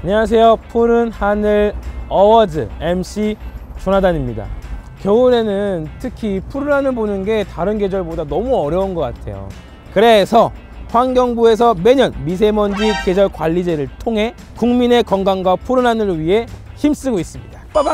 안녕하세요. 푸른 하늘 어워즈 MC 조나단입니다. 겨울에는 특히 푸른 하늘 보는 게 다른 계절보다 너무 어려운 것 같아요. 그래서 환경부에서 매년 미세먼지 계절 관리제를 통해 국민의 건강과 푸른 하늘을 위해 힘쓰고 있습니다. 빠밤!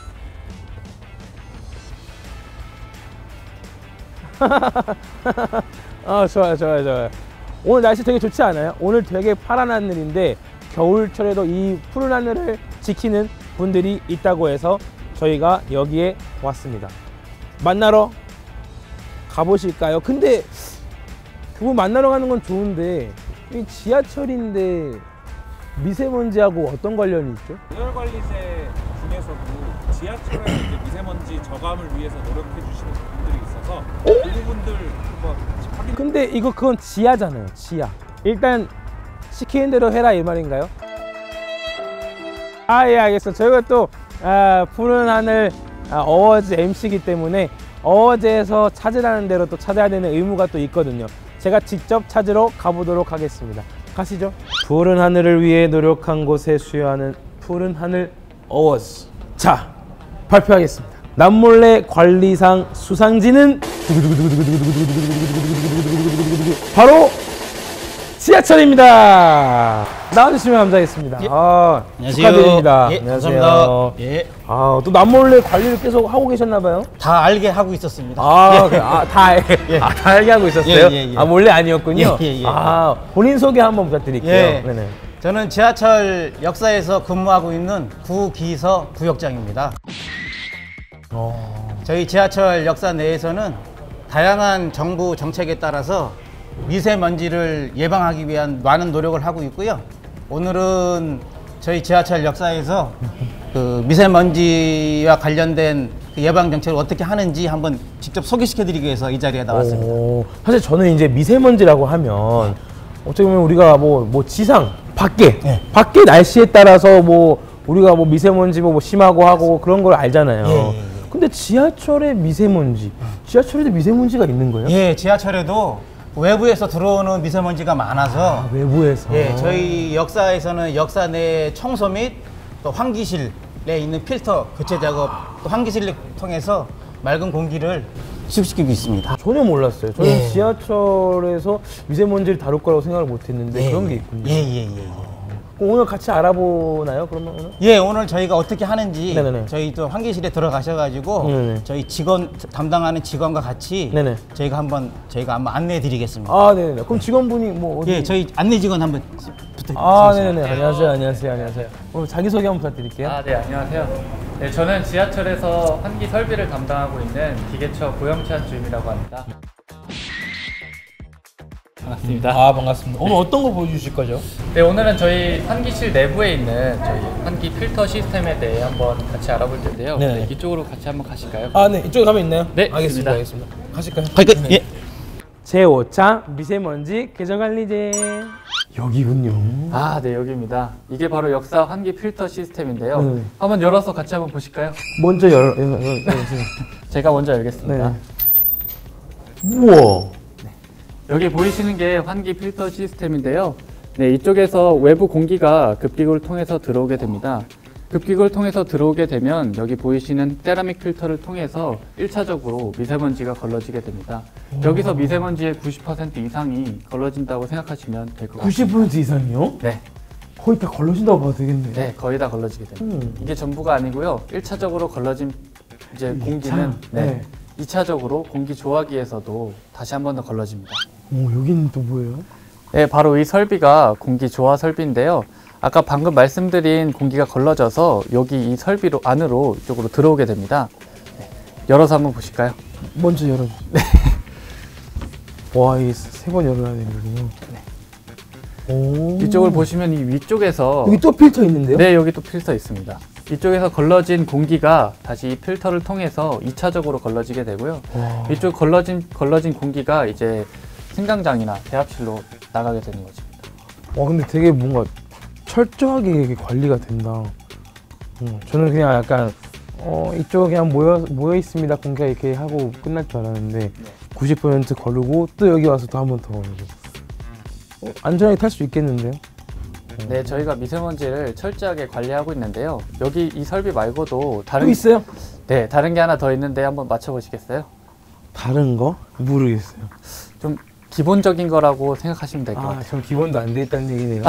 좋아요. 오늘 날씨 되게 좋지 않아요? 오늘 되게 파란 하늘인데 겨울철에도 이 푸른 하늘을 지키는 분들이 있다고 해서 저희가 여기에 왔습니다. 만나러 가보실까요? 근데 그분 만나러 가는 건 좋은데 이 지하철인데 미세먼지하고 어떤 관련이 있죠? 계절관리제 중에서도 지하철에 이제 미세먼지 저감을 위해서 노력해 주시는 분들이 있어서 그 부분들 한번 확인. 근데 그건 지하잖아요. 지하. 일단 시키는 대로 해라 이 말인가요? 예, 알겠습니다. 저희가 또 푸른 하늘 어워즈 MC이기 때문에 어워즈에서 찾으라는 대로 또 찾아야 되는 의무가 또 있거든요. 제가 직접 찾으러 가보도록 하겠습니다. 가시죠. 푸른 하늘을 위해 노력한 곳에 수여하는 푸른 하늘 어워즈. 자, 발표하겠습니다. 남몰래 관리상 수상지는 바로 지하철입니다. 나와주시면 감사하겠습니다. 예. 안녕하세요. 축하드립니다. 예, 안녕하세요. 감사합니다. 예. 또 남몰래 관리를 계속 하고 계셨나봐요? 다 알게 하고 있었습니다. 다 알게 하고 있었어요? 예. 몰래 아니었군요? 예. 본인 소개 한번 부탁드릴게요. 예. 네네. 저는 지하철 역사에서 근무하고 있는 구기서 부역장입니다. 저희 지하철 역사 내에서는 다양한 정부 정책에 따라서 미세먼지를 예방하기 위한 많은 노력을 하고 있고요. 오늘은 저희 지하철 역사에서 그 미세먼지와 관련된 그 예방 정책을 어떻게 하는지 한번 직접 소개시켜드리기 위해서 이 자리에 나왔습니다. 사실 저는 이제 미세먼지라고 하면 어떻게 보면 우리가 뭐 지상 밖에 날씨에 따라서 우리가 미세먼지 심하고 하고 그런 걸 알잖아요. 근데 지하철에 지하철에도 미세먼지가 있는 거예요? 예, 지하철에도 외부에서 들어오는 미세먼지가 많아서 외부에서? 예, 저희 역사에서는 역사 내 청소 및 또 환기실에 있는 필터 교체 작업, 또 환기실을 통해서 맑은 공기를 수입시키고 있습니다. 전혀 몰랐어요. 저는 지하철에서 미세먼지를 다룰 거라고 생각을 못 했는데 그런 게 있군요. 그럼 오늘 같이 알아보나요? 그러면 오늘? 예, 오늘 저희가 어떻게 하는지 네네네. 저희 또 환기실에 들어가셔가지고 네네. 저희 담당하는 직원과 같이 네네. 저희가 한번 안내해 드리겠습니다. 네네. 그럼 직원분이 어디? 예, 저희 안내 직원 한번 부탁드리겠습니다. 네네. 안녕하세요. 오늘 자기소개 한번 부탁드릴게요. 네, 안녕하세요. 네, 저는 지하철에서 환기 설비를 담당하고 있는 기계처 고영찬 주임이라고 합니다. 반갑습니다. 반갑습니다. 오늘 어떤 거 보여주실 거죠? 네, 오늘은 저희 환기실 내부에 있는 저희 환기 필터 시스템에 대해 한번 같이 알아볼 텐데요. 네네. 이쪽으로 같이 한번 가실까요? 네. 이쪽에 가면 있나요? 네, 알겠습니다. 있습니다. 가실까요? 예. 제5차 미세먼지 계절관리제. 여기군요. 네, 여기입니다. 이게 바로 역사 환기 필터 시스템인데요. 한번 열어서 같이 한번 보실까요? 먼저 제가 먼저 열겠습니다. 우와. 여기 보이시는 게 환기 필터 시스템인데요. 네, 이쪽에서 외부 공기가 급기구를 통해서 들어오게 됩니다. 급기구를 통해서 들어오게 되면 여기 보이시는 세라믹 필터를 통해서 1차적으로 미세먼지가 걸러지게 됩니다. 여기서 미세먼지의 90% 이상이 걸러진다고 생각하시면 될 것 같습니다. 90% 이상이요? 네. 거의 다 걸러진다고 봐도 되겠네요. 네, 거의 다 걸러지게 됩니다. 이게 전부가 아니고요. 1차적으로 걸러진 공기는 2차적으로 공기 조화기에서도 다시 한 번 더 걸러집니다. 여기는 또 뭐예요? 네, 바로 이 설비가 공기 조화 설비인데요. 아까 방금 말씀드린 공기가 걸러져서 여기 이 설비로 안으로 이쪽으로 들어오게 됩니다. 네, 열어서 한번 보실까요? 먼저 열어주세요. 네. 와, 이 3번 열어야 되는군요. 이쪽을 보시면 이 위쪽에서 여기 또 필터 있는데요? 네, 여기 또 필터 있습니다. 이쪽에서 걸러진 공기가 다시 이 필터를 통해서 2차적으로 걸러지게 되고요. 이쪽 걸러진 공기가 이제 승강장이나 대합실로 나가게 되는 거죠. 근데 되게 뭔가 철저하게 관리가 된다. 저는 그냥 약간 이쪽에 그냥 모여 있습니다. 공기가 이렇게 하고 끝날 줄 알았는데 90% 거르고 또 여기 와서 또 한 번 더 거르고 안전하게 탈 수 있겠는데요? 네, 저희가 미세먼지를 철저하게 관리하고 있는데요. 여기 이 설비 말고도 또 다른 있어요? 네, 다른 게 하나 더 있는데 한번 맞춰보시겠어요? 다른 거? 모르겠어요. 좀 기본적인 거라고 생각하시면 될 것 같아요. 전 기본도 안 돼 있다는 얘기네요.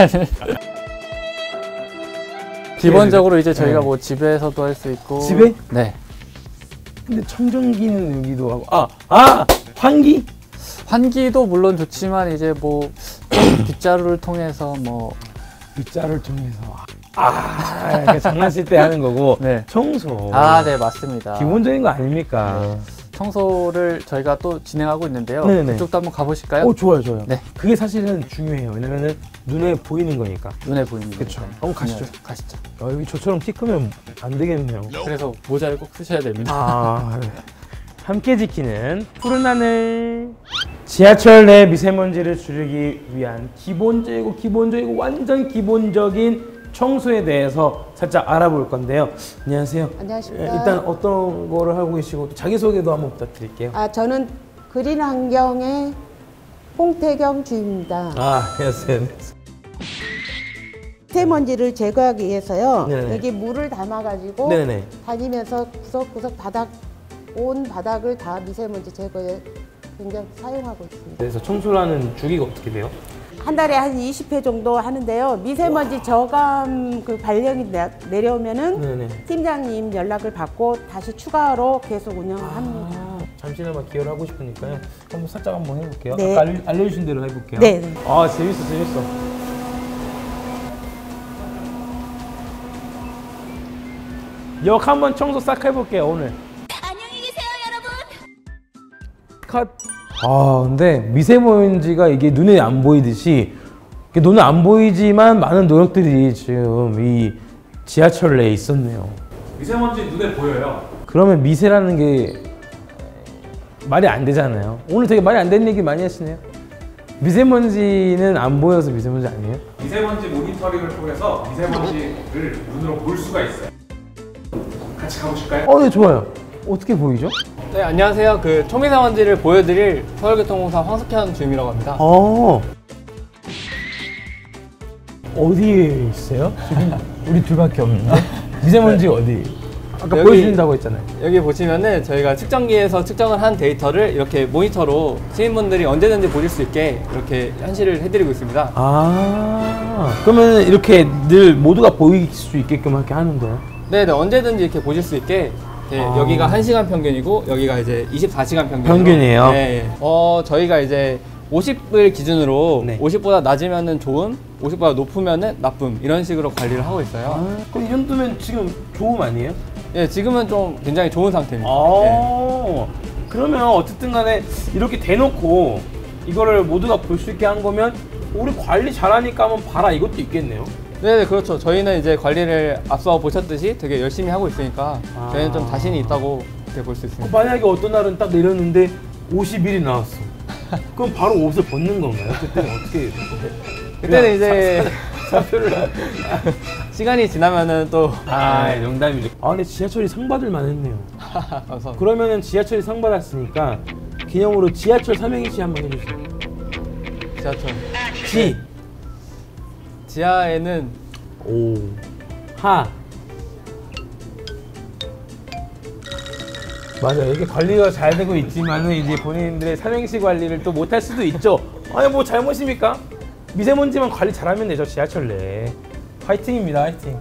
기본적으로 이제 저희가 네. 뭐 집에서도 할 수 있고. 집에? 네. 근데 청정기는 여기도 하고 환기? 환기도 물론 좋지만 이제 뭐 빗자루를 통해서 뭐 빗자루를 통해서 이렇게 장난칠 때 하는 거고 네. 청소. 네, 맞습니다. 기본적인 거 아닙니까? 네. 청소를 저희가 또 진행하고 있는데요. 네네. 그쪽도 한번 가보실까요? 좋아요. 네. 그게 사실은 중요해요. 왜냐면은 눈에 보이는 거니까. 눈에 보입니다. 그쵸. 한번 가시죠. 가시죠. 여기 저처럼 키 크면 안 되겠네요. 그래서 모자를 꼭 쓰셔야 됩니다. 네. 함께 지키는 푸른 하늘. 지하철 내 미세먼지를 줄이기 위한 기본적이고 완전 기본적인 청소에 대해서 살짝 알아볼 건데요. 안녕하세요. 안녕하십니까. 일단 어떤 거를 하고 계시고 또 자기소개도 한번 부탁드릴게요. 저는 그린 환경의 홍태경 주입니다. 안녕하세요. 미세먼지를 제거하기 위해서요. 네네. 여기 물을 담아가지고 네네. 다니면서 구석구석 온 바닥을 다 미세먼지 제거에 굉장히 사용하고 있습니다. 그래서 청소를 하는 주기가 어떻게 돼요? 한 달에 한 20회 정도 하는데요. 미세먼지 저감 그 발령이 내려오면은 네네. 팀장님 연락을 받고 다시 추가로 계속 운영을 합니다. 잠시나마 기여를 하고 싶으니까요. 한번 살짝 한번 해볼게요. 네. 아까 알려주신 대로 해볼게요. 네. 재밌어. 역 한번 청소 싹 해볼게요 오늘. 안녕히 계세요, 여러분. 컷. 근데 미세먼지가 이게 눈에 안 보이듯이 눈에 안 보이지만 많은 노력들이 지금 이 지하철 내에 있었네요. 미세먼지 눈에 보여요. 그러면 미세라는 게 말이 안 되잖아요. 오늘 되게 말이 안 되는 얘기 많이 하시네요. 미세먼지는 안 보여서 미세먼지 아니에요? 미세먼지 모니터링을 통해서 미세먼지를 눈으로 볼 수가 있어요. 같이 가보실까요? 네, 좋아요. 어떻게 보이죠? 네, 안녕하세요. 그 초미세먼지를 보여드릴 서울교통공사 황석현 주임이라고 합니다. 어디에 있어요? 지금 우리 둘밖에 없는데? 미세먼지 어디? 아까 여기- 보여주신다고 했잖아요. 여기 보시면은 저희가 측정기에서 측정을 한 데이터를 이렇게 모니터로 시민분들이 언제든지 보실 수 있게 이렇게 현실을 해드리고 있습니다. 그러면 이렇게 늘 모두가 보일 수 있게끔 이렇게 하는 거예요? 네, 언제든지 이렇게 보실 수 있게 여기가 1시간 평균이고 여기가 이제 24시간 평균이에요? 네. 저희가 이제 50을 기준으로 네. 50보다 낮으면은 좋음, 50보다 높으면은 나쁨 이런 식으로 관리를 하고 있어요. 그럼 이 정도면 지금 좋음 아니에요? 네, 지금은 좀 굉장히 좋은 상태입니다. 그러면 어쨌든 간에 이렇게 대놓고 이거를 모두가 볼 수 있게 한 거면 우리 관리 잘하니까 한번 봐라 이것도 있겠네요. 네, 그렇죠. 저희는 이제 관리를 앞서 보셨듯이 되게 열심히 하고 있으니까 저희는 좀 자신이 있다고 이렇게 볼 수 있습니다. 만약에 어떤 날은 딱 내렸는데 51이 나왔어. 그럼 바로 옷을 벗는 건가요? 그때는 어떻게? 그때는 이제 사표를. 시간이 지나면은 또 농담이죠. 근데 지하철이 상 받을 만했네요. 감사합니다. 그러면은 지하철이 상 받았으니까 기념으로 지하철 삼행시 한번 해주세요. 지하철. 지, 지하에는 하. 맞아요. 이게 관리가 잘 되고 있지만은 이제 본인들의 삼행시 관리를 또 못할 수도 있죠. 아니 뭐 잘못입니까? 미세먼지만 관리 잘하면 되죠. 지하철 내에. 화이팅입니다. 화이팅.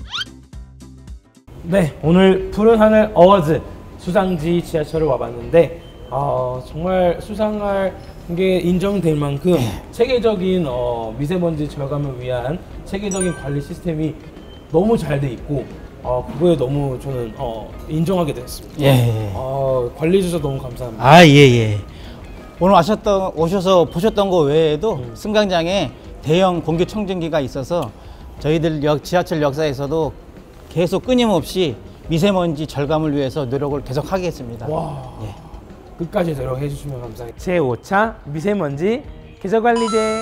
네, 오늘 푸른 하늘 어워즈 수상지 지하철을 와봤는데 정말 수상할 게 인정될 만큼 체계적인 미세먼지 저감을 위한 체계적인 관리 시스템이 너무 잘 돼 있고 그거에 너무 저는 인정하게 됐습니다. 관리해 주셔서 너무 감사합니다. 예. 오늘 오셔서 보셨던 거 외에도 승강장에 대형 공기 청정기가 있어서 저희들 지하철 역사에서도 계속 끊임없이 미세먼지 절감을 위해서 노력을 계속 하겠습니다. 끝까지 노력해 주시면 감사하겠습니다. 제5차 미세먼지 계절관리제.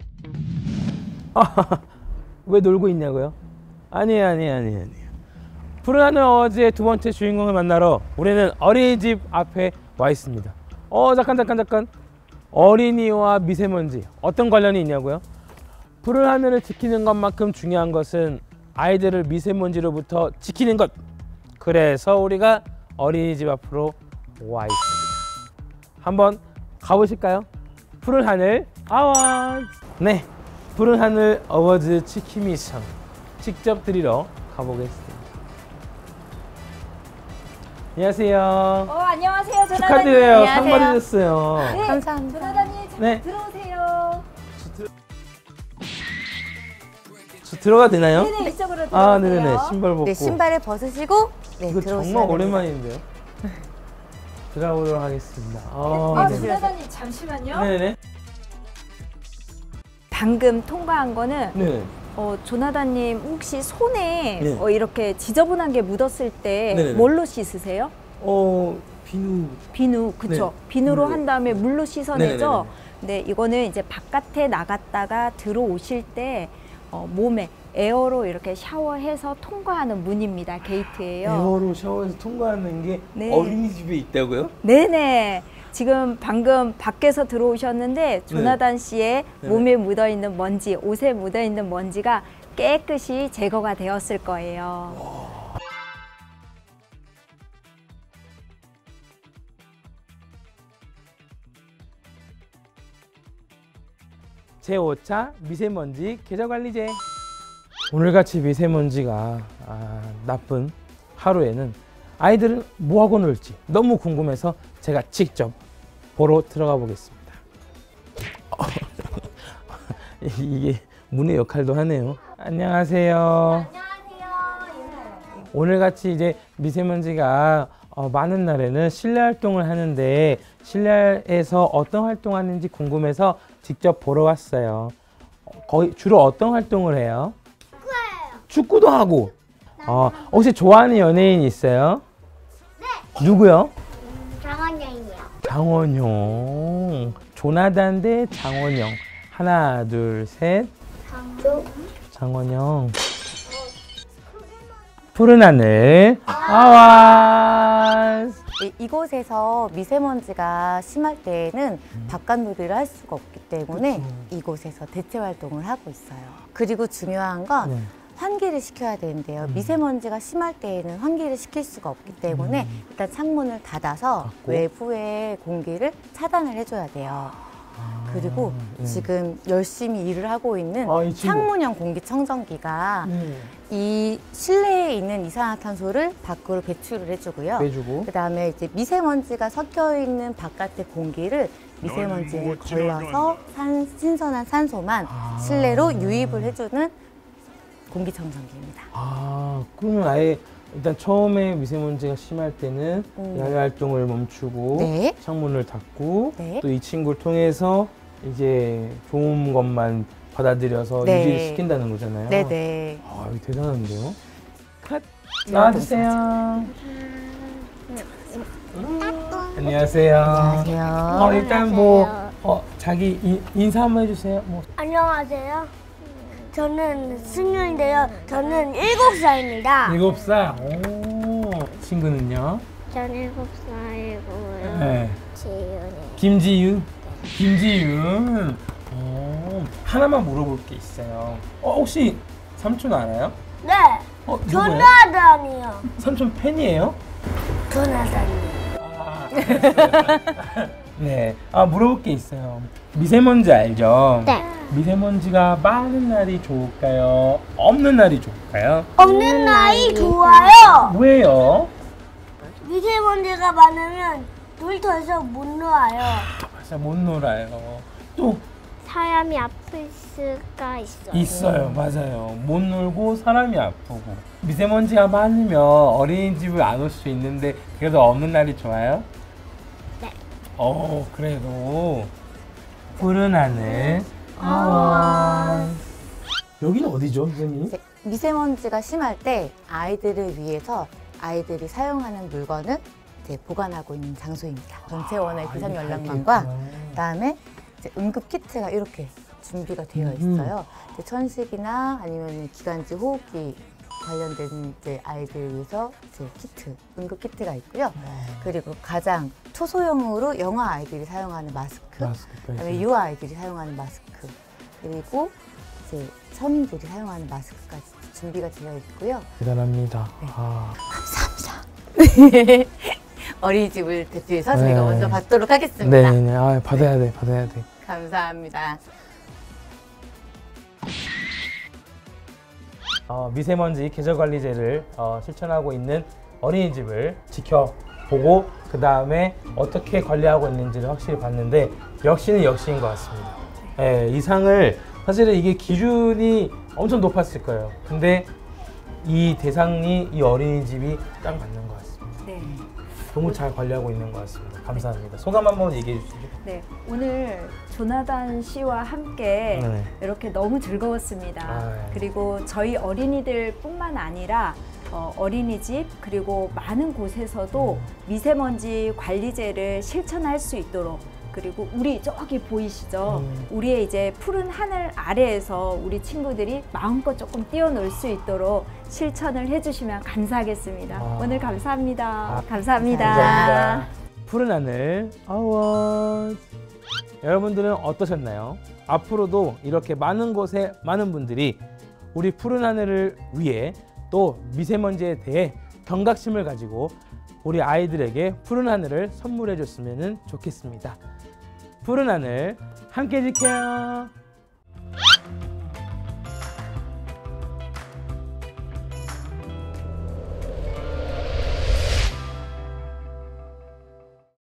왜 놀고 있냐고요? 아니에요. 푸른 하늘 어워즈의 두 번째 주인공을 만나러 우리는 어린이집 앞에 와 있습니다. 잠깐. 어린이와 미세먼지 어떤 관련이 있냐고요? 푸른 하늘을 지키는 것만큼 중요한 것은 아이들을 미세먼지로부터 지키는 것. 그래서 우리가 어린이집 앞으로 와 있습니다. 한번 가보실까요? 푸른 하늘 아워즈. 네, 푸른 하늘 어워즈 치킨 미션 직접 드리러 가보겠습니다. 안녕하세요. 안녕하세요. 축하드려요. 상 받으셨어요. 네, 감사합니다. 조나단님 네. 들어오세요. 저 들어가도 되나요? 네네, 이쪽으로 들어오세요. 아, 네네네. 신발 벗고. 네, 신발을 벗으시고 네, 이거 들어오시면 정말 됩니다. 오랜만인데요. 들어가보도록 하겠습니다. 네네. 조나단님 잠시만요. 네네. 방금 통과한 거는 네네. 조나단님 혹시 손에 네. 이렇게 지저분한 게 묻었을 때 네네네. 뭘로 씻으세요? 비누. 비누, 그쵸? 네. 비누로 물로. 한 다음에 물로 씻어내죠? 네네네네. 네, 이거는 이제 바깥에 나갔다가 들어오실 때 몸에 에어로 이렇게 샤워해서 통과하는 문입니다. 게이트예요. 에어로 샤워해서 통과하는 게 네. 어린이집에 있다고요? 네네. 지금 방금 밖에서 들어오셨는데 조나단 씨의 네. 몸에 묻어있는 먼지, 옷에 묻어있는 먼지가 깨끗이 제거가 되었을 거예요. 제5차 미세먼지 계절관리제. 오늘같이 미세먼지가 나쁜 하루에는 아이들은 뭐하고 놀지 너무 궁금해서 제가 직접 보러 들어가 보겠습니다. 이게 문의 역할도 하네요. 안녕하세요. 오늘같이 이제 미세먼지가 많은 날에는 실내 활동을 하는데 실내에서 어떤 활동하는지 궁금해서 직접 보러 왔어요. 거의 주로 어떤 활동을 해요? 축구도 하고. 혹시 좋아하는 연예인 있어요? 네. 누구요? 장원영이요. 장원영. 조나단 대 장원영. 하나, 둘, 셋. 장원영. 푸른 하늘 아와즈. 이곳에서 미세먼지가 심할 때에는 바깥놀이를 할 수가 없기 때문에 이곳에서 대체 활동을 하고 있어요. 그리고 중요한 건 환기를 시켜야 되는데요. 미세먼지가 심할 때에는 환기를 시킬 수가 없기 때문에 일단 창문을 닫아서 외부의 공기를 차단을 해줘야 돼요. 그리고 지금 열심히 일을 하고 있는 이 친구. 창문형 공기청정기가 이 실내에 있는 이산화탄소를 밖으로 배출을 해주고요. 빼주고. 그 다음에 이제 미세먼지가 섞여 있는 바깥의 공기를 미세먼지를 걸러서 신선한 산소만 실내로 유입을 해주는 공기청정기입니다. 그러면 아예 일단 처음에 미세먼지가 심할 때는 야외 활동을 멈추고 네. 창문을 닫고 네. 또 이 친구를 통해서 이제 좋은 것만 받아들여서 네. 유지를 시킨다는 거잖아요. 네네. 이거 대단한데요? 컷! 나와주세요. 안녕하세요. 안녕하세요. 일단 자기 인사 한번 해주세요. 안녕하세요. 저는 승윤인데요. 저는 7살입니다. 7살. 오, 친구는요? 저는 7살이고요. 네. 지윤이. 김지윤. 김지윤. 하나만 물어볼 게 있어요. 혹시 삼촌 알아요? 네. 누구예요? 조나단이요. 삼촌 팬이에요? 조나단이요. 네. 물어볼 게 있어요. 미세먼지 알죠? 네. 미세먼지가 많은 날이 좋을까요? 없는 날이 좋을까요? 없는 날이 좋아요. 왜요? 미세먼지가 많으면 놀이터에서 못 놀아요. 맞아, 못 놀아요. 또 사람이 아플 수가 있어요. 있어요. 맞아요. 못 놀고 사람이 아프고. 미세먼지가 많으면 어린이집을 안 올 수 있는데 그래도 없는 날이 좋아요? 네. 그래도 푸른 하늘. 여기는 어디죠, 선생님? 미세먼지가 심할 때 아이들을 위해서 아이들이 사용하는 물건을 이제 보관하고 있는 장소입니다. 전체원의 비상연락망과 그다음에 이제 응급 키트가 이렇게 준비가 되어 있어요. 이제 천식이나 아니면 기관지 호흡기 관련된 이제 아이들을 위해서 이제 키트, 응급 키트가 있고요. 그리고 가장 초소형으로 영아 아이들이 사용하는 마스크, 그다음에 유아 아이들이 사용하는 마스크, 그리고 이제 서민들이 사용하는 마스크까지 준비가 되어 있고요. 대단합니다. 네. 아. 감사합니다. 어린이집을 대표해서 저희가 네. 먼저 받도록 하겠습니다. 네네. 아, 받아야 돼, 받아야 돼. 감사합니다. 미세먼지 계절관리제를 실천하고 있는 어린이집을 지켜보고 그 다음에 어떻게 관리하고 있는지를 확실히 봤는데 역시는 역시인 것 같습니다. 네, 이 상을 사실은 이게 기준이 엄청 높았을 거예요. 근데 이 대상이 이 어린이집이 딱 맞는 것 같습니다. 네. 너무 잘 관리하고 있는 것 같습니다. 감사합니다. 소감 한번 얘기해 주시죠. 네, 오늘 조나단 씨와 함께 네. 이렇게 너무 즐거웠습니다. 아, 네. 그리고 저희 어린이들뿐만 아니라 어린이집 그리고 많은 곳에서도 미세먼지 관리제를 실천할 수 있도록, 그리고 우리 저기 보이시죠? 우리의 이제 푸른 하늘 아래에서 우리 친구들이 마음껏 조금 뛰어놀 수 있도록 실천을 해주시면 감사하겠습니다. 오늘 감사합니다. 감사합니다. 감사합니다. 푸른 하늘 아워즈. 여러분들은 어떠셨나요? 앞으로도 이렇게 많은 곳에 많은 분들이 우리 푸른 하늘을 위해 또 미세먼지에 대해 경각심을 가지고 우리 아이들에게 푸른 하늘을 선물해 줬으면 좋겠습니다. 푸른 하늘 함께 지켜요.